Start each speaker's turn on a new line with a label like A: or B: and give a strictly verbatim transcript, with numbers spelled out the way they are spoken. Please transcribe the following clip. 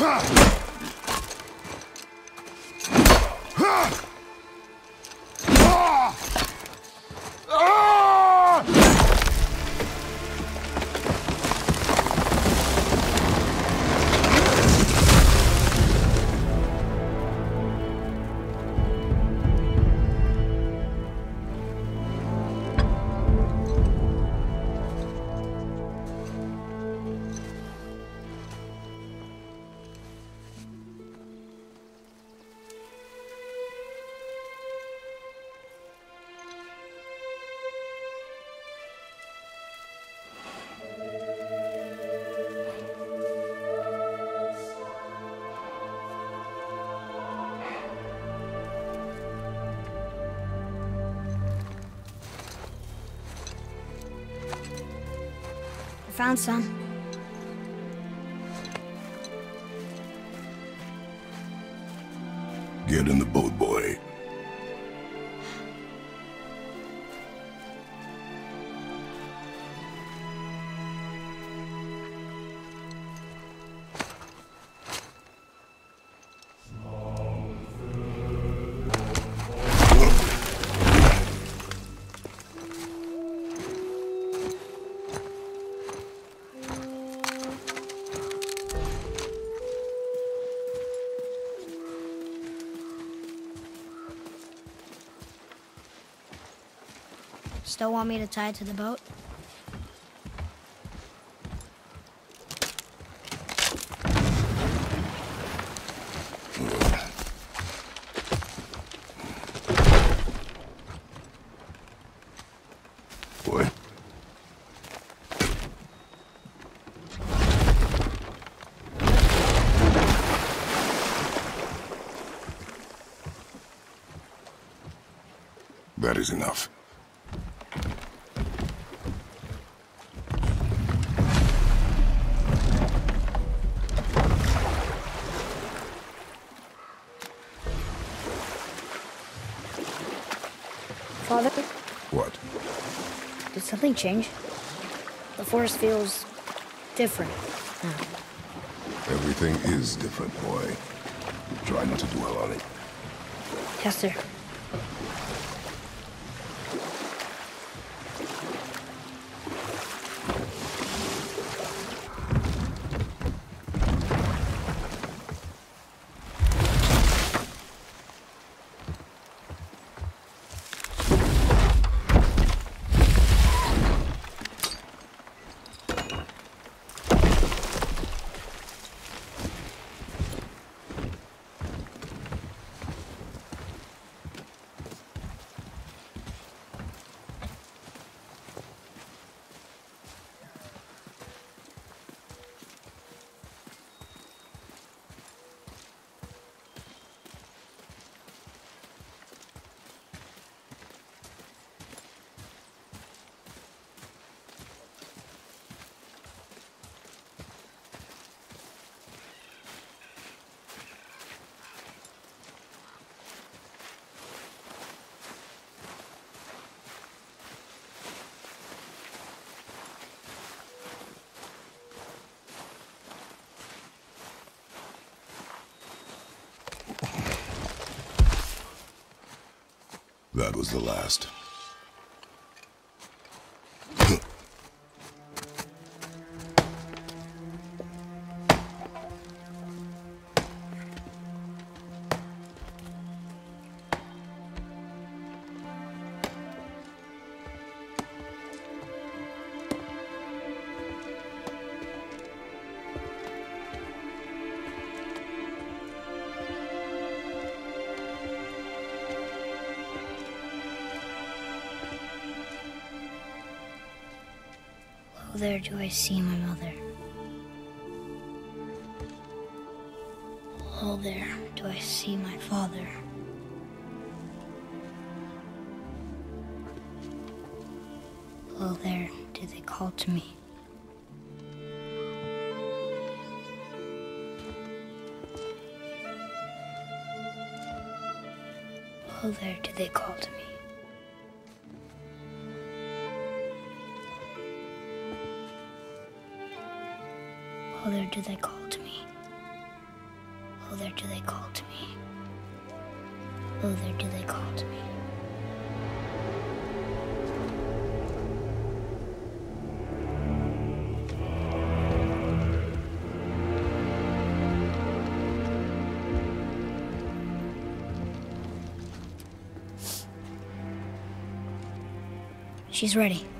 A: Found some.
B: Get in the boat, boy.
A: Still want me to tie it to the boat?
B: Boy. That is enough.
A: Father?
B: What?
A: Did something change? The forest feels different now.
B: Everything is different, boy. Try not to dwell on it.
A: Yes, sir.
B: That was the last.
A: Oh, there do I see my mother. Oh, there do I see my father. Oh, there do they call to me. Oh, there do they call to me. Oh, there do they call to me. Oh, there do they call to me. Oh, there do they call to me. She's ready.